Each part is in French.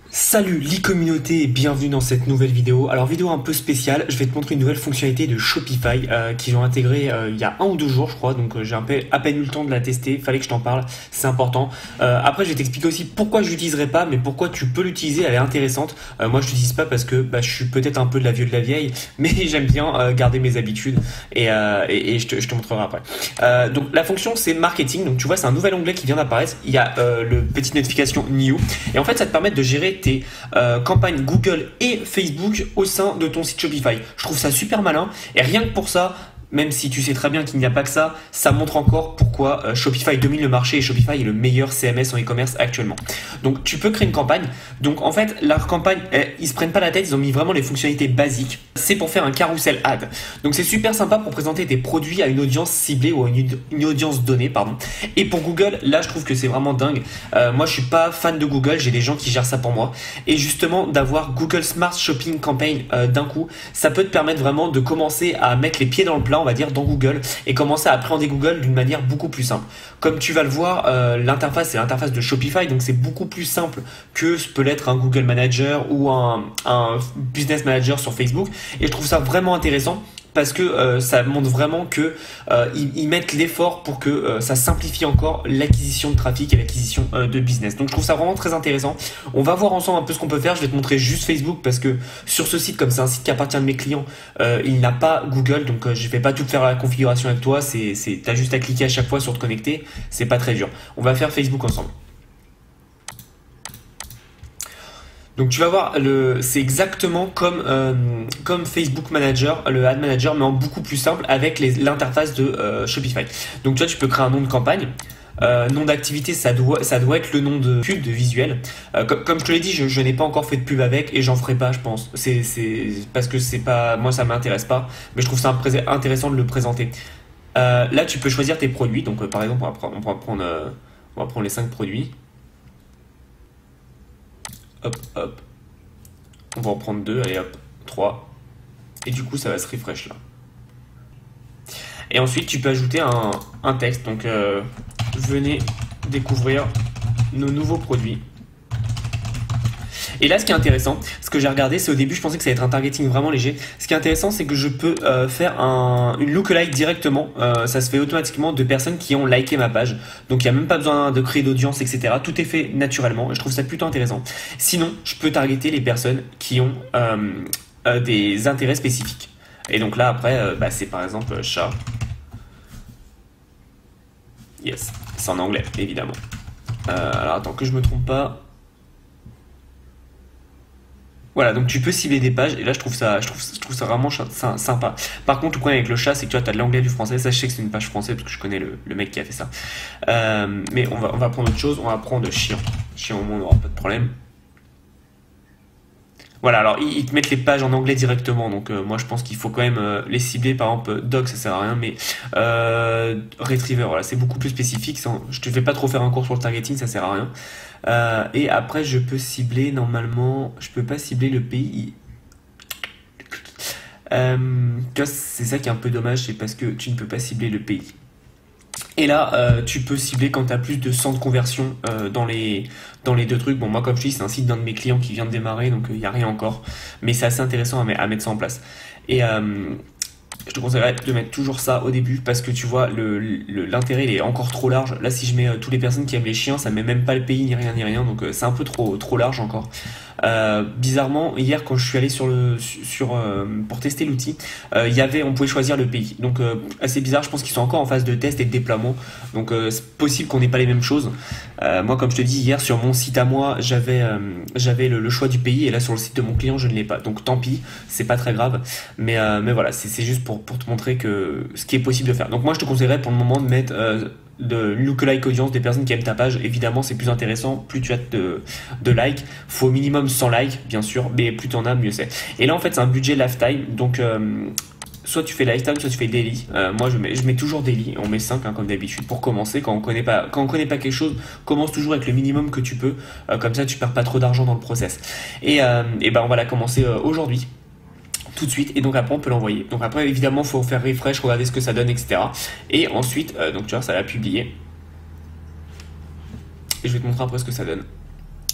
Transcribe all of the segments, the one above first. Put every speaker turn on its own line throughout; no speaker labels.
Salut l'e-communauté et bienvenue dans cette nouvelle vidéo. Alors vidéo un peu spéciale, je vais te montrer une nouvelle fonctionnalité de Shopify qu'ils ont intégrée il y a 1 ou 2 jours je crois, donc j'ai à peine eu le temps de la tester, fallait que je t'en parle, c'est important. Après je vais t'expliquer aussi pourquoi je l'utiliserai pas, mais pourquoi tu peux l'utiliser, elle est intéressante. Moi je l'utilise pas parce que je suis peut-être un peu de la vieux de la vieille, mais j'aime bien garder mes habitudes et je te montrerai après. Donc la fonction c'est marketing, donc tu vois c'est un nouvel onglet qui vient d'apparaître, il y a le petite notification new, et en fait ça te permet de gérer tes campagnes Google et Facebook au sein de ton site Shopify. Je trouve ça super malin et rien que pour ça, même si tu sais très bien qu'il n'y a pas que ça, ça montre encore pourquoi Shopify domine le marché et Shopify est le meilleur CMS en e-commerce actuellement. Donc tu peux créer une campagne. Donc en fait, leur campagne, ils se prennent pas la tête, ils ont mis vraiment les fonctionnalités basiques. C'est pour faire un carousel ad. Donc c'est super sympa pour présenter tes produits à une audience ciblée ou à une audience donnée, pardon. Et pour Google, là je trouve que c'est vraiment dingue. Moi je suis pas fan de Google, j'ai des gens qui gèrent ça pour moi. Et justement d'avoir Google Smart Shopping Campaign d'un coup, ça peut te permettre vraiment de commencer à mettre les pieds dans le plat, on va dire, dans Google et commencer à appréhender Google d'une manière beaucoup plus simple. Comme tu vas le voir, l'interface c'est l'interface de Shopify, donc c'est beaucoup plus simple que ce peut l'être un Google Manager ou un Business Manager sur Facebook. Et je trouve ça vraiment intéressant parce que ça montre vraiment que ils mettent l'effort pour que ça simplifie encore l'acquisition de trafic et l'acquisition de business. Donc je trouve ça vraiment très intéressant. On va voir ensemble un peu ce qu'on peut faire. Je vais te montrer juste Facebook parce que sur ce site, comme c'est un site qui appartient à mes clients, il n'a pas Google, donc je vais pas tout faire la configuration avec toi. T'as juste à cliquer à chaque fois sur te connecter. C'est pas très dur. On va faire Facebook ensemble. Donc tu vas voir, c'est exactement comme Facebook Manager, le Ad Manager, mais en beaucoup plus simple avec l'interface de Shopify. Donc tu vois, tu peux créer un nom de campagne. Nom d'activité, ça doit être le nom de pub, de visuel. Comme je te l'ai dit, je n'ai pas encore fait de pub avec et j'en ferai pas, je pense. C'est parce que c'est pas, moi ça m'intéresse pas, mais je trouve ça intéressant de le présenter. Là, tu peux choisir tes produits. Donc par exemple, on va prendre les 5 produits. Hop, hop. On va en prendre 2, allez hop, 3. Et du coup, ça va se refresh là. Et ensuite, tu peux ajouter un texte. Donc, venez découvrir nos nouveaux produits. Et là, ce qui est intéressant, ce que j'ai regardé, c'est au début, je pensais que ça allait être un targeting vraiment léger. Ce qui est intéressant, c'est que je peux faire une lookalike directement. Ça se fait automatiquement de personnes qui ont liké ma page. Donc, il n'y a même pas besoin de créer d'audience, etc. Tout est fait naturellement. Et je trouve ça plutôt intéressant. Sinon, je peux targeter les personnes qui ont des intérêts spécifiques. Et donc là, après, c'est par exemple chat. Yes, c'est en anglais, évidemment. Alors, attends, que je me trompe pas. Voilà, donc tu peux cibler des pages et là je trouve ça vraiment sympa. Par contre, le problème avec le chat, c'est que tu vois, as de l'anglais, du français. Ça, je sais que c'est une page française parce que je connais le mec qui a fait ça. Mais on va prendre autre chose. On va prendre chien. Chien, au moins, on n'aura pas de problème. Voilà, alors ils te mettent les pages en anglais directement, donc moi je pense qu'il faut quand même les cibler. Par exemple, dog ça sert à rien, mais retriever, voilà, c'est beaucoup plus spécifique. Je te fais pas trop faire un cours sur le targeting, ça sert à rien. Et après, je peux cibler normalement, je peux pas cibler le pays. C'est ça qui est un peu dommage, c'est parce que tu ne peux pas cibler le pays. Et là, tu peux cibler quand tu as plus de 100 de conversions dans les deux trucs. Bon, moi, comme je dis, c'est un site d'un de mes clients qui vient de démarrer, donc il n'y a rien encore. Mais c'est assez intéressant à mettre ça en place. Et je te conseillerais de mettre toujours ça au début parce que tu vois, l'intérêt il est encore trop large. Là, si je mets toutes les personnes qui aiment les chiens, ça met même pas le pays ni rien ni rien. Donc c'est un peu trop large encore. Bizarrement, hier quand je suis allé pour tester l'outil, on pouvait choisir le pays. Donc assez bizarre, je pense qu'ils sont encore en phase de test et de déploiement. Donc c'est possible qu'on n'ait pas les mêmes choses. Moi, comme je te dis, hier sur mon site à moi, j'avais le choix du pays et là sur le site de mon client, je ne l'ai pas. Donc tant pis, c'est pas très grave. Mais voilà, c'est juste pour te montrer que ce qui est possible de faire. Donc moi, je te conseillerais pour le moment de mettre de lookalike audience des personnes qui aiment ta page. Évidemment, c'est plus intéressant, plus tu as de likes. Faut au minimum 100 likes, bien sûr, mais plus tu en as, mieux c'est. Et là, en fait, c'est un budget lifetime, donc soit tu fais lifetime, soit tu fais daily. Moi, je mets toujours daily. On met 5 hein, comme d'habitude pour commencer. Quand on connaît pas quelque chose, commence toujours avec le minimum que tu peux. Comme ça, tu perds pas trop d'argent dans le process. Et ben, on va la commencer aujourd'hui, tout de suite, et donc après on peut l'envoyer. Donc après évidemment il faut faire refresh, regarder ce que ça donne, etc. Et ensuite donc tu vois, ça l'a publié et je vais te montrer après ce que ça donne.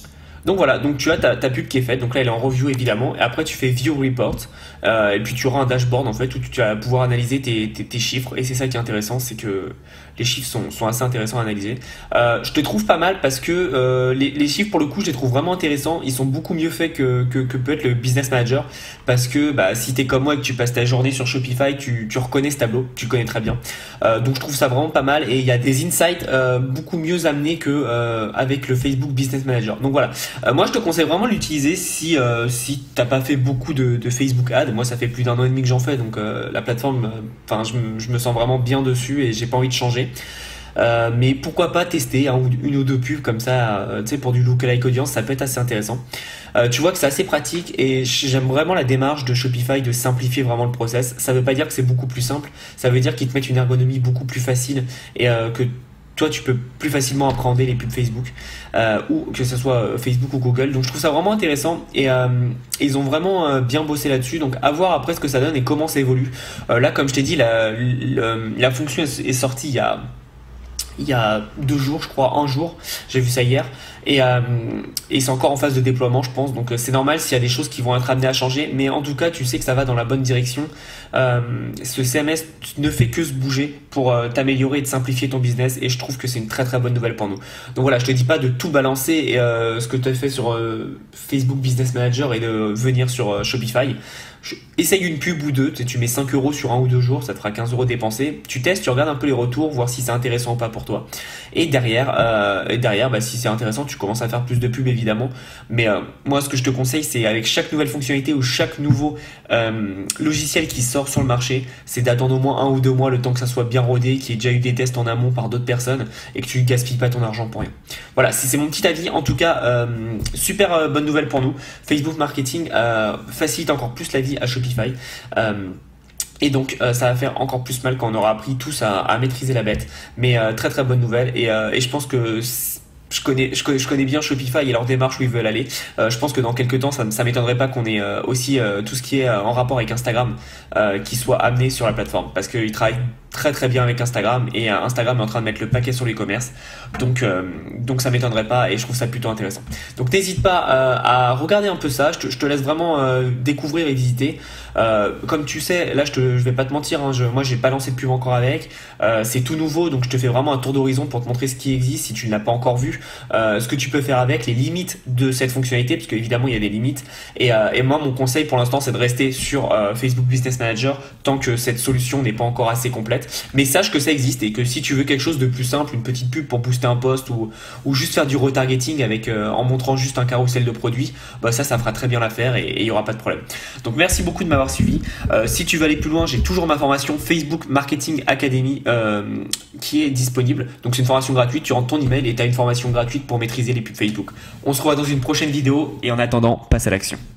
Donc voilà, donc tu as ta pub qui est faite, donc là elle est en review évidemment, et après tu fais View Report, et puis tu auras un dashboard en fait où tu vas pouvoir analyser tes chiffres, et c'est ça qui est intéressant, c'est que les chiffres sont assez intéressants à analyser. Je te trouve pas mal parce que les chiffres pour le coup je les trouve vraiment intéressants, ils sont beaucoup mieux faits que peut être le Business Manager, parce que si t'es comme moi et que tu passes ta journée sur Shopify, tu reconnais ce tableau, tu connais très bien. Donc je trouve ça vraiment pas mal, et il y a des insights beaucoup mieux amenés que avec le Facebook Business Manager. Donc voilà, moi je te conseille vraiment de l'utiliser si t'as pas fait beaucoup de Facebook Ads. Moi ça fait plus d'1 an et demi que j'en fais, donc la plateforme, je me sens vraiment bien dessus et j'ai pas envie de changer. Mais pourquoi pas tester une ou deux pubs comme ça, tu sais, pour du lookalike audience, ça peut être assez intéressant. Tu vois que c'est assez pratique, et j'aime vraiment la démarche de Shopify de simplifier vraiment le process. Ça veut pas dire que c'est beaucoup plus simple, ça veut dire qu'ils te mettent une ergonomie beaucoup plus facile, et que toi tu peux plus facilement appréhender les pubs Facebook, ou que ce soit Facebook ou Google. Donc je trouve ça vraiment intéressant, et ils ont vraiment bien bossé là-dessus. Donc à voir après ce que ça donne et comment ça évolue. Là comme je t'ai dit, la fonction est sortie il y a 2 jours, je crois, un jour, j'ai vu ça hier, et c'est encore en phase de déploiement, je pense. Donc c'est normal s'il y a des choses qui vont être amenées à changer, mais en tout cas tu sais que ça va dans la bonne direction. Ce CMS ne fait que se bouger pour t'améliorer et te simplifier ton business, et je trouve que c'est une très très bonne nouvelle pour nous. Donc voilà, je te dis pas de tout balancer, et ce que tu as fait sur Facebook Business Manager, et de venir sur Shopify. Essaye une pub ou deux, tu mets 5 euros sur 1 ou 2 jours, ça te fera 15 euros dépensés. Tu testes, tu regardes un peu les retours, voir si c'est intéressant ou pas pour toi. Et derrière, si c'est intéressant, tu commences à faire plus de pubs évidemment. Mais moi, ce que je te conseille, c'est avec chaque nouvelle fonctionnalité ou chaque nouveau logiciel qui sort sur le marché, c'est d'attendre au moins 1 ou 2 mois, le temps que ça soit bien rodé, qu'il y ait déjà eu des tests en amont par d'autres personnes, et que tu gaspilles pas ton argent pour rien. Voilà, c'est mon petit avis. En tout cas, super bonne nouvelle pour nous. Facebook Marketing facilite encore plus la vie à Shopify. Et donc ça va faire encore plus mal quand on aura appris tous à maîtriser la bête. Mais très très bonne nouvelle, et je pense que je connais bien Shopify et leur démarche où ils veulent aller. Je pense que dans quelques temps, ça m'étonnerait pas qu'on ait aussi tout ce qui est en rapport avec Instagram qui soit amené sur la plateforme, parce qu'ils travaillent très très bien avec Instagram, et Instagram est en train de mettre le paquet sur l'e-commerce. Donc ça m'étonnerait pas, et je trouve ça plutôt intéressant. Donc n'hésite pas à regarder un peu ça. Je te laisse vraiment découvrir et visiter. Comme tu sais, là je vais pas te mentir, moi j'ai pas lancé de pub encore avec. C'est tout nouveau, donc je te fais vraiment un tour d'horizon pour te montrer ce qui existe si tu ne l'as pas encore vu, ce que tu peux faire avec, les limites de cette fonctionnalité, parce qu'évidemment il y a des limites. Et moi mon conseil pour l'instant c'est de rester sur Facebook Business Manager tant que cette solution n'est pas encore assez complète. Mais sache que ça existe, et que si tu veux quelque chose de plus simple, une petite pub pour booster un post, ou juste faire du retargeting avec en montrant juste un carrousel de produits, ça fera très bien l'affaire, et il n'y aura pas de problème. Donc merci beaucoup de m'avoir suivi. Si tu veux aller plus loin, j'ai toujours ma formation Facebook Marketing Academy qui est disponible. Donc c'est une formation gratuite, tu rentres ton email et tu as une formation gratuite pour maîtriser les pubs Facebook. On se revoit dans une prochaine vidéo, et en attendant, passe à l'action.